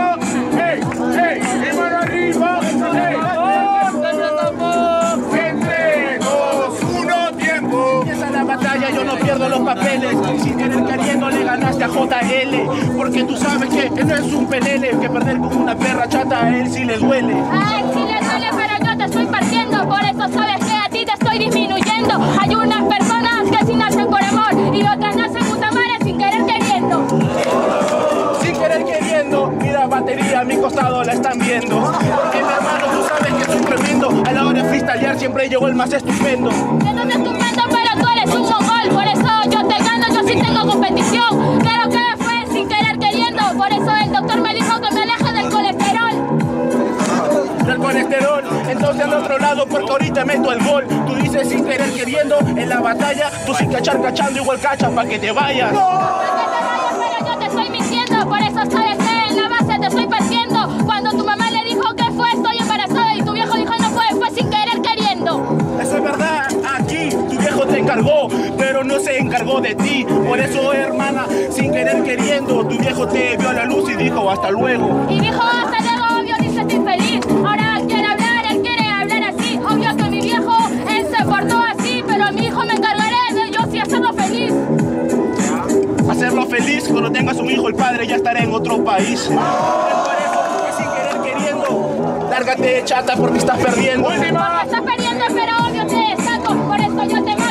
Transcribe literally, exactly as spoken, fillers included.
¡Ey! ¡Ey! ¡Y mano arriba! ¡Ey! En tres, dos, uno, tiempo. Empieza la batalla, yo no pierdo los papeles. Sin querer queriendo le ganaste a J L. Porque tú sabes que él no es un pelele. Que perder con una perra chata a él sí le duele. A él sí le duele, pero yo te estoy partiendo. Por eso sabes que a ti te estoy disminuyendo. Hay unas personas que sí nacen por amor y otras nacen puta madre sin querer queriendo. Sin querer queriendo, mira batería a mi costado la están viendo. Porque mi hermano tú sabes que soy tremendo. A la hora de freestylear siempre llegó el más estupendo. Que no es estupendo, pero tú eres un mongol. Por eso yo te gano, yo sí tengo competición. Claro que fue sin querer queriendo. Por eso el doctor me dijo que me aleje del colesterol. Del colesterol, entonces al otro lado porque ahorita meto el gol. Tú dices sin querer queriendo en la batalla. Tú sin cachar cachando igual cachas pa' que te vayas. No. Pa' que te vayas, pero yo te estoy mintiendo. Por eso sabes que en la base te estoy partiendo. Cuando tu mamá le dijo que fue estoy embarazada y tu viejo dijo no fue, fue sin querer queriendo. Eso es verdad, aquí tu viejo te encargó, pero no se encargó de ti. Por eso, hermana, sin querer queriendo, tu viejo te vio a la luz y dijo hasta luego. Y dijo hasta luego, obvio, dice estoy feliz. Ahora quiere hablar, él quiere hablar así. Obvio que mi viejo, él se portó así, pero a mi hijo me encargaré de yo sí hacerlo feliz. Hacerlo feliz, cuando tengas un hijo, el padre ya estará en otro país. Por eso, que sin querer queriendo, lárgate chata porque estás perdiendo. Porque estás perdiendo, pero obvio te saco, por eso yo te mato.